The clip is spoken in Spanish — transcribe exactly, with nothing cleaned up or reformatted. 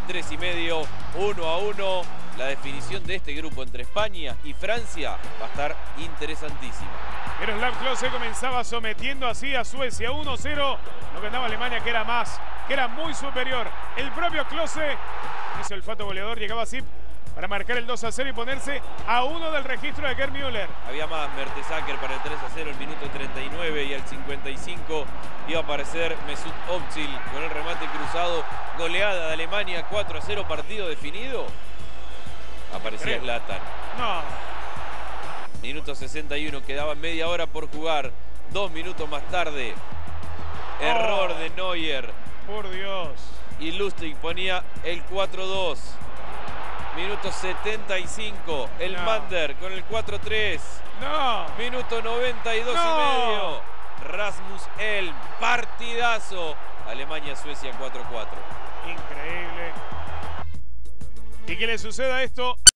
tres y medio, uno a uno. La definición de este grupo entre España y Francia va a estar interesantísima. Miroslav Klose comenzaba sometiendo así a Suecia uno cero. Lo que andaba Alemania, que era más, que era muy superior. El propio Klose, ese olfato goleador, llegaba así para marcar el dos a cero y ponerse a uno del registro de Gerd Müller. Había más Mertesacker para el tres a cero, el minuto treinta y nueve, y al cincuenta y cinco iba a aparecer Mesut Özil con el remate cruzado. Goleada de Alemania, cuatro a cero, partido definido. Aparecía Zlatan. No. Minuto sesenta y uno, quedaba media hora por jugar. Dos minutos más tarde, error oh, de Neuer. Por Dios. Y Lustig ponía el cuatro dos. Minuto setenta y cinco, el no. Mander con el cuatro tres. No. Minuto noventa y dos no. y medio. Rasmus Elm, partidazo. Alemania-Suecia cuatro cuatro. Increíble. Y que le suceda esto